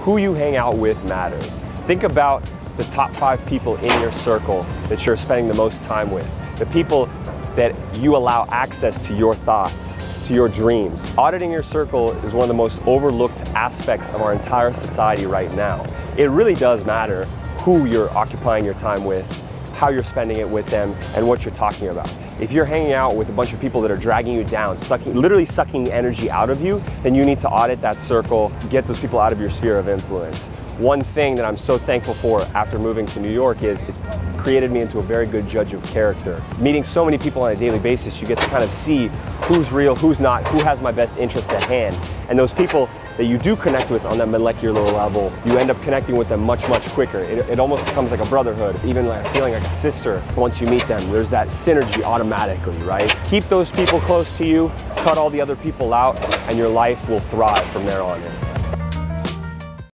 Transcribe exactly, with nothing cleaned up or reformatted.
who you hang out with matters. Think about the top five people in your circle that you're spending the most time with, the people that you allow access to your thoughts, to your dreams. Auditing your circle is one of the most overlooked aspects of our entire society right now. It really does matter who you're occupying your time with, how you're spending it with them, and what you're talking about. If you're hanging out with a bunch of people that are dragging you down, sucking, literally sucking the energy out of you, then you need to audit that circle, get those people out of your sphere of influence. One thing that I'm so thankful for after moving to New York is it's created me into a very good judge of character. Meeting so many people on a daily basis, you get to kind of see who's real, who's not, who has my best interest at hand. And those people that you do connect with on that molecular level, you end up connecting with them much, much quicker. It, it almost becomes like a brotherhood, even like feeling like a sister. Once you meet them, there's that synergy automatically, right? Keep those people close to you, cut all the other people out, and your life will thrive from there on in.